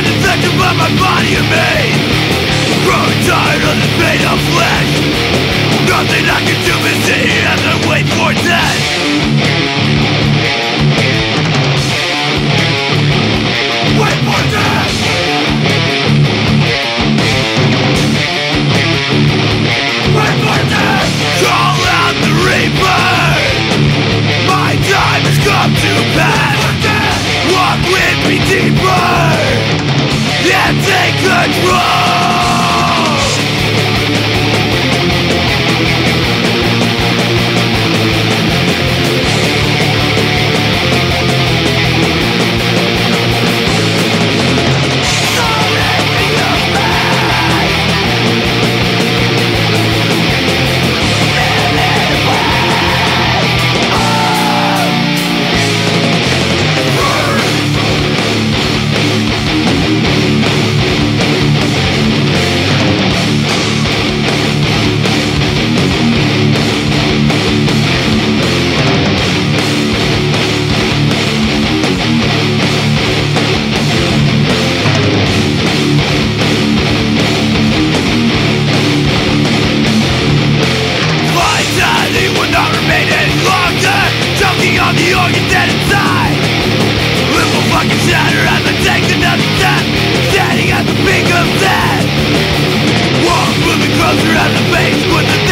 I'm infected by my body and me. Growing tired of this pain of flesh. Nothing I can do but sit here as I wait for death. Wait for death. Wait for death. Call out the Reaper. My time has come to pass. Walk with me deeper and take control. On the organ dead inside. It will fucking shatter as I take another step, standing at the peak of death. Walls moving closer as the face with the